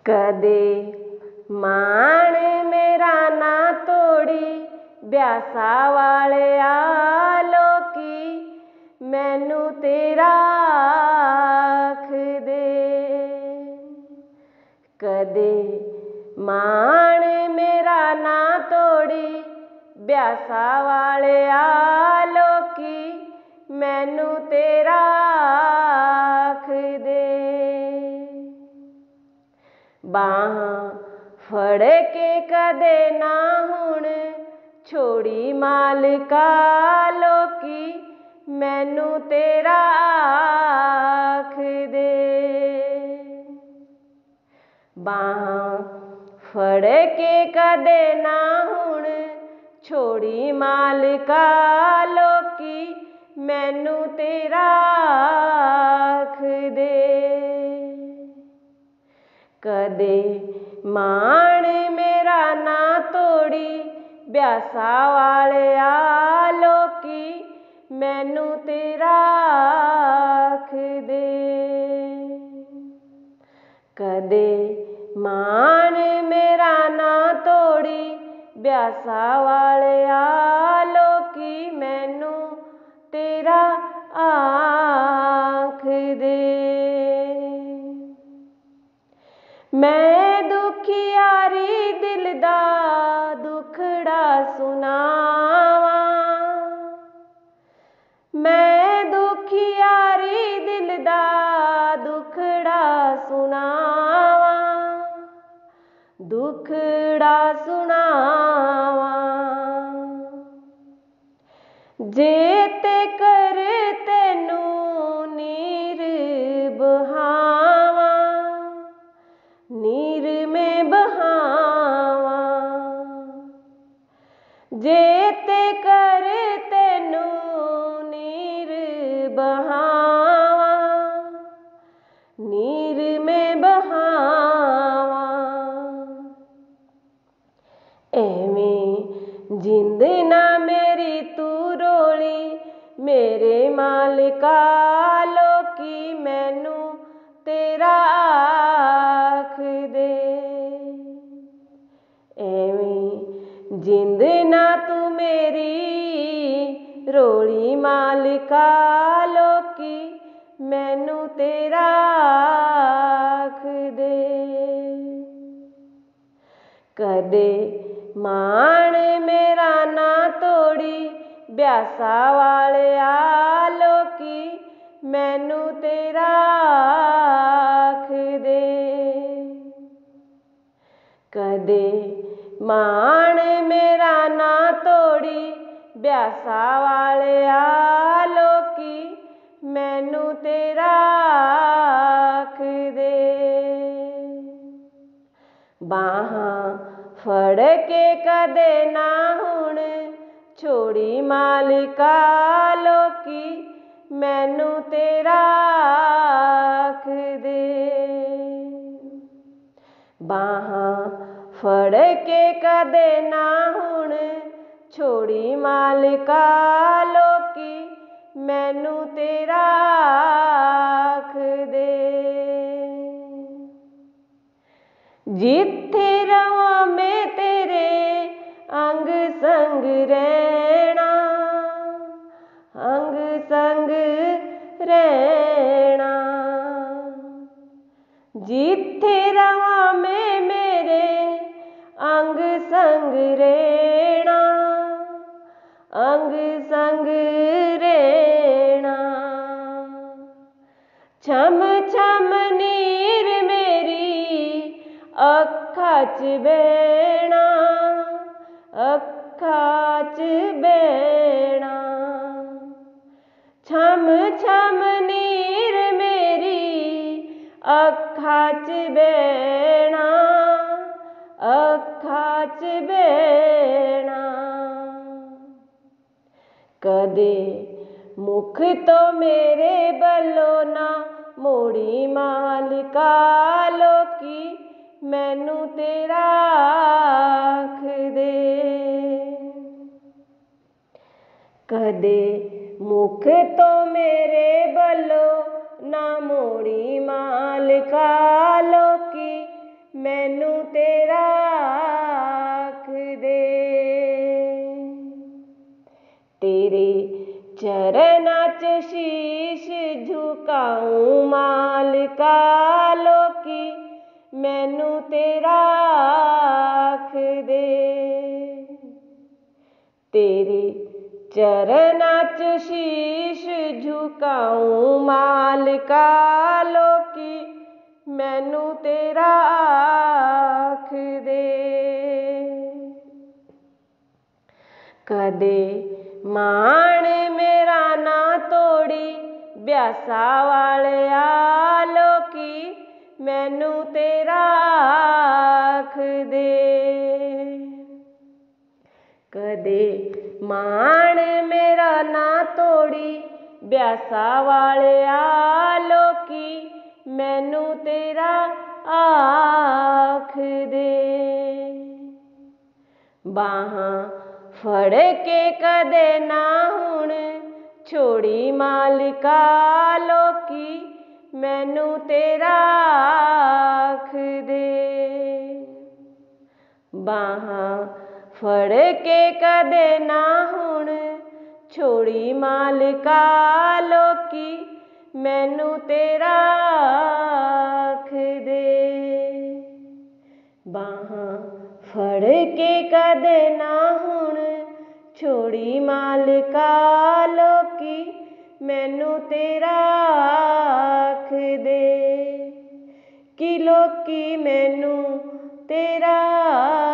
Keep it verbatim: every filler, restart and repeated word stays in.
कदे माण मेरा ना तोड़ी ब्यासा वाले लोकी मैनू तेरा आख दे। कदे माण मेरा ना तोड़ी ब्यासा वाले लोकी मैनू तेरा आख दे। बाहां फड़ के कदे ना हुण छोड़ी मालिका लोकी मैनू तेरा आख दे। बाहां फड़ के कदे ना हुण छोड़ी मालिका लोकी मैनू तेरा आख दे। कदे माण मेरा ना तोड़ी ब्यासा वाले लोकी मैनू तेरा आख दे। कदे माण मेरा ना तोड़ी ब्यासा वाले लोकी मैनू तेरा आख दे। मैं दुखियारी दिल दा दुखड़ा सुनावा। मैं दुखियारी दिल दा दुखड़ा सुनावा। दुखड़ा सुनावा जे ते कर तेनू नीर बहावा। नीर में बहावा जे ते कर तेनू नीर बहावा। नीर में बहावा एवें जिंद ना मेरी तू रोली मेरे मालिका लोकी मैनू तेरा आख दे। एवें जिंद ना तू मेरी रोली मालिका लोकी मैनू तेरा आख दे। कदे माण मेरा ना तोड़ी ब्यासा वाले लोकी मैनू तेरा आख दे। कदे माण मेरा ना तोड़ी ब्यासा वाले लोकी मैनू तेरा आख दे। बाहां फड़ के कदे ना हुण छोड़ी मालिका लोकी मैनू तेरा आख दे। बाहां फड़ के कदे ना हुण छोड़ी मालिका लोकी मैनू तेरा आख दे। जिथे रवां मैं तेरे अंग संग रहना। अंग संग रहना जिथे रवां मैं मेरे अंग संग रहना। अंग संग रहना छम छम नीर मेरी अखा च बहना। अखा च बहना छम छम नीर मेरी अखा च बहना। अखा च बहना कदे मुख तो मेरे बल्लो ना मोड़ी मालिका लोकी मैनू तेरा आख दे। कदे मुख तो मेरे बल्लो ना मोड़ी मालिका लोकी मैनू तेरा आख दे। तेरे चरनां च शीश झुकाऊं मालिका, लोकी मैनू तेरा आख दे। तेरे चरनां च शीश झुकाऊं मालिका, लोकी मैनू तेरा आख दे। कदे माण मेरा ना तोड़ी ब्यासा वालिया, लोकी मैनू तेरा आख दे। कदे माण मेरा ना तोड़ी ब्यासा वालिया, लोकी मैनू तेरा आख दे। बाहां फड़ के कदे ना हुण छोड़ी मालिका, लोकी मैनू तेरा आख दे। बाहां फड़ के कदे ना हुण छोड़ी मालिका, लोकी मैनू तेरा आख दे। बाहां फड़ के कदे ना हुण छोड़ी मालिका, लोकी मैनू तेरा आख दे। कि लोकी मैनू तेरा